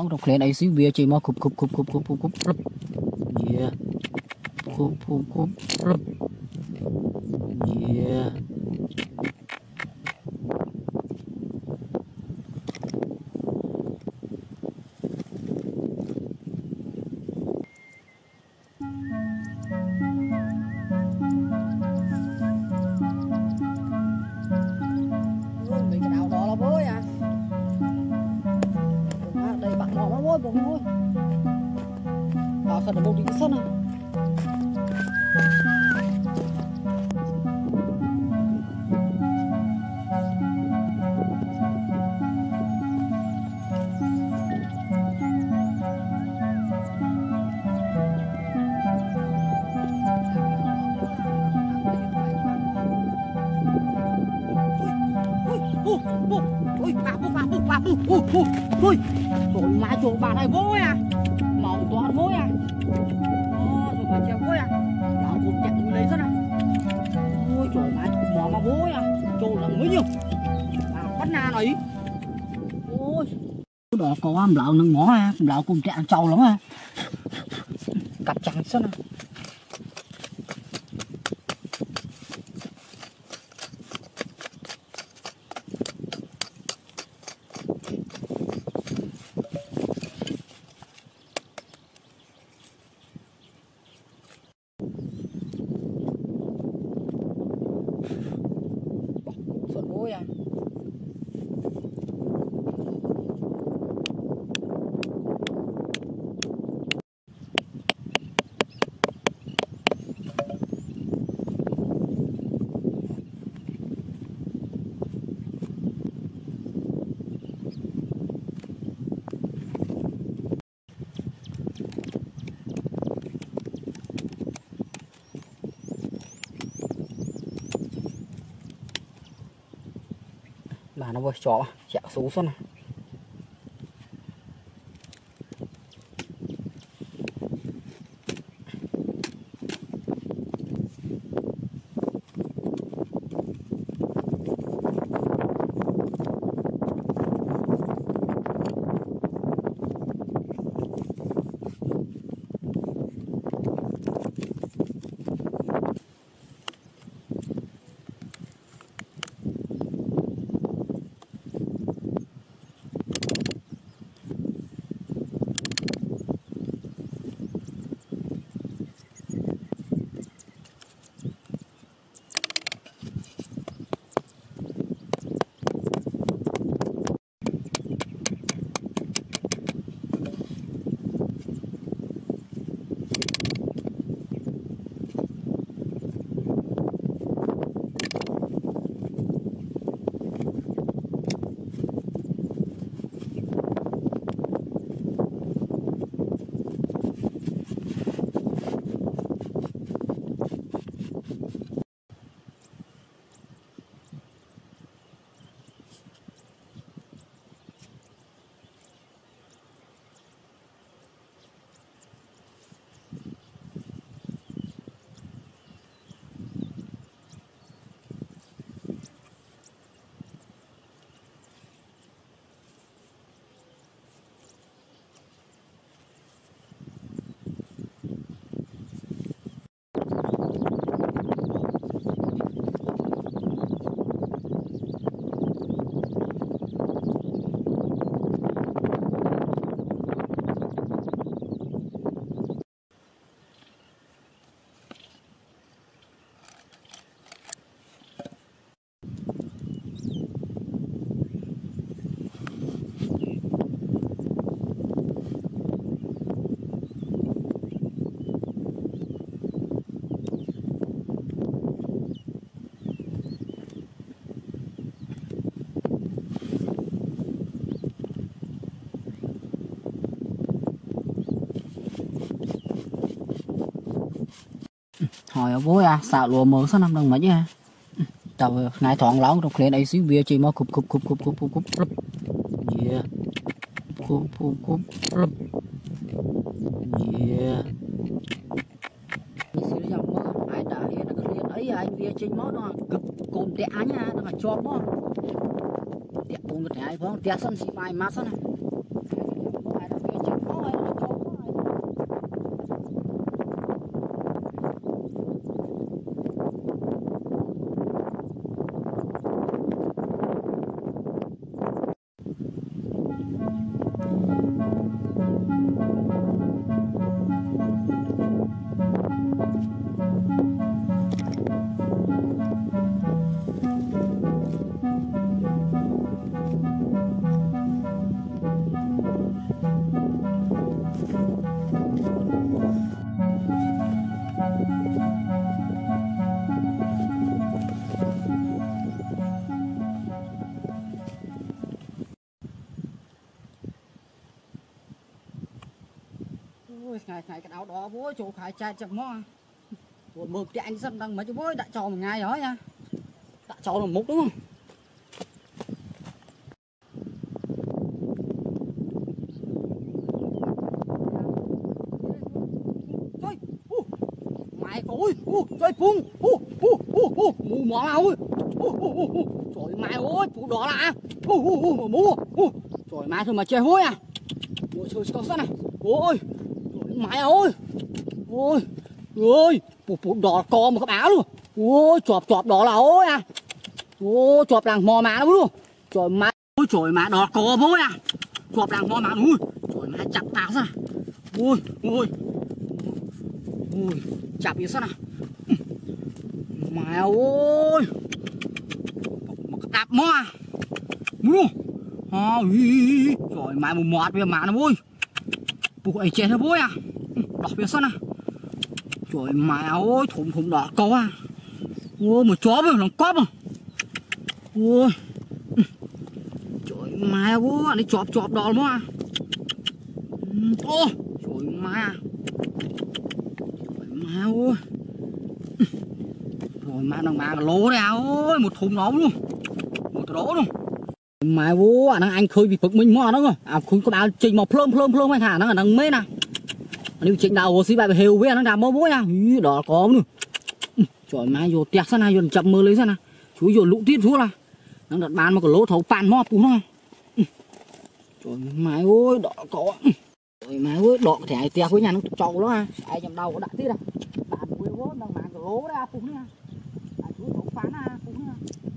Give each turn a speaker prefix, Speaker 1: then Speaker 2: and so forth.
Speaker 1: lỏng trong khen ấy xíu bia chỉ mà cục yeah cục yeah bông thôi, khẩn là bông đi sân à. Ôi, trời má chỗ bà này vôi à, mỏng toàn vôi à, rồi phải treo vôi à, lão cũng chạy người lấy rất à, ôi trời má mỏ mà vôi à, chỗ là mới nhiều, bắt na này, ôi, đó có am lão nâng mỏ à, lão cũng chạy trâu lắm à, cặp trắng sân à. Ôi à. Mà nó vừa chó chạy xuống xuân này. Hỏi bố à, xạo lúa mới sao năm đồng mấy nha. Tao nãy thoáng lóng trong khen ấy xíu bia chỉ mà cục yeah cục yeah xíu dòng mơ ai đã hiện là cái ấy anh bia trên mó nó cục cồn tẻ nha, nó mà cho mó tẻ cồn cái tẻ phong tẻ sân xì phai mát sân này. khai cái áo đó bố chỗ khai chai chậm mó một mực cái anh sắp đang mấy chú bố đã cho một ngày đó nha, đã cho là múc đúng không? Mày ơi, trời phun, mù mỏ nào ơi, trời mày ơi, phụ đó là, mù, trời mày thôi mà chơi hôi à, ôi trời có sắt này, ôi, trời mày ơi, ôi, phụ đỏ co một cái áo luôn, ôi, chọp đỏ là ôi à, ôi, chọp làng mò má luôn, trời mày, ôi trời mày đỏ co bố à, chọp làng mò má luôn, trời mày chặt tao ra, ôi, chạp gì sao nào mày ơi một cái đạp mò à mua rồi mày một mọt về mà nó vui buộc ấy chết thôi bố à đọc về sao nào rồi mày ơi thùng đỏ câu à ôi một chó với lòng cóp à ôi trời mày ơi đi chọp đỏ mò à ô trời mày à mày ơi rồi mà thằng bà lố đấy ơi một thùng đó luôn một đó luôn mày vô anh khơi bị phực mình mò đó rồi khơi có bao trình màu plơm hay thả nó là thằng mê nè nếu trình đầu hồ xí bài hều với nó làm mơ bố nha đó có nữa trời má vô tiệt sao này vô chậm mơ lấy sao nè chú vô lũ tiết chú là nó đặt bán mà có lỗ thấu pan mò cũng nó trời mày ơi đó có trời mày ơi đọ thẻ tiệt với nhà nó trâu đó à ai nhầm đầu có đã tiết à bạn quê vốn đang bán cái lố đấy à cũng nha chú thấu phán à cũng nha